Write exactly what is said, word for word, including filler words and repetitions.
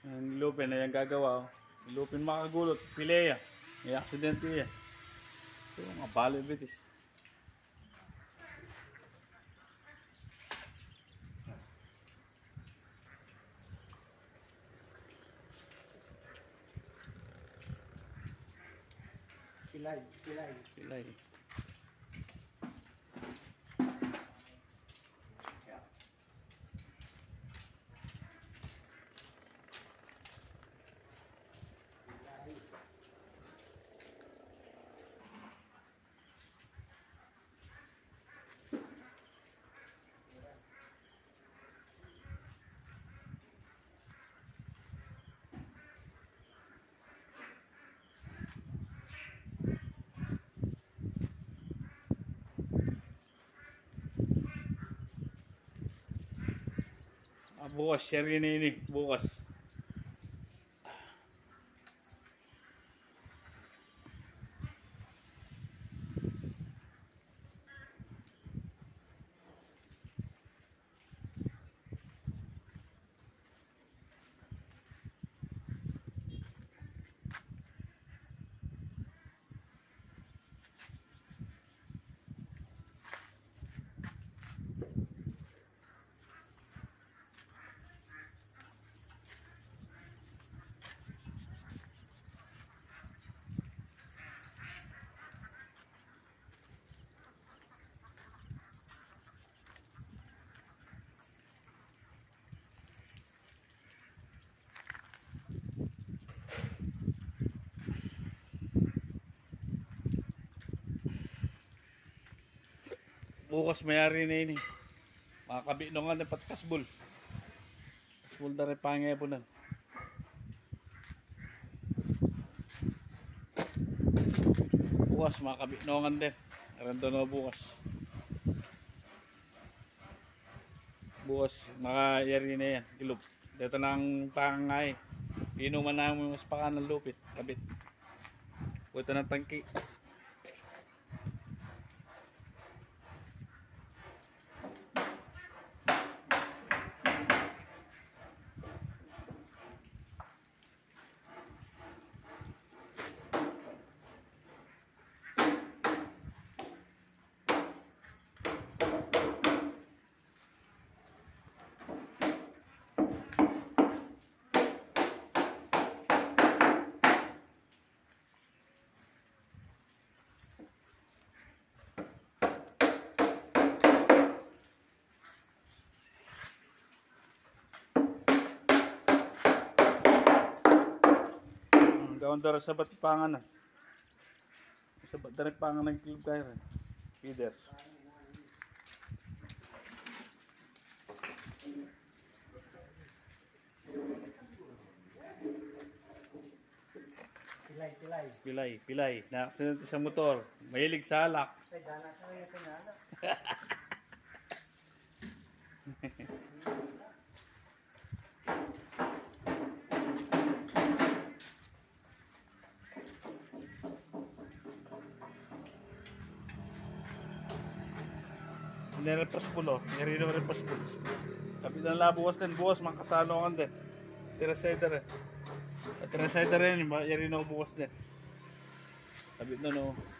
Ang lupin na yung gagawa. Oh. Lupin makagulot. Pileya. May aksidente yan. So, mga balibitis. Pilay, pilay. Pilay. Ah, bukas, share yun ini. Bukas. Bukas mayari na ini. Mga kabinongan na patkasbol. Kasbol na rin pangepunan. Bukas mga kabinongan din. Rando na bukas. Bukas makayari na yan. Kilop. Dito na ang pangangay. Inuman namin mas paka ng lupit. Kabit. Puto ng tangki. Gawin dara sa batipangan na. Sa batipangan ng club kayo rin. Feeders. Pilay, pilay. Pilay, pilay. Na-aksidente sa motor. Mahilig sa alak. Ay, dana ka yung pinala. Nirepas po lo. Nirino repas po. Kapit ang labuwas din. Buwas, makasalungan din. Tira-sider eh. Tira-sider rin. Yarino buwas din. Kapit na no.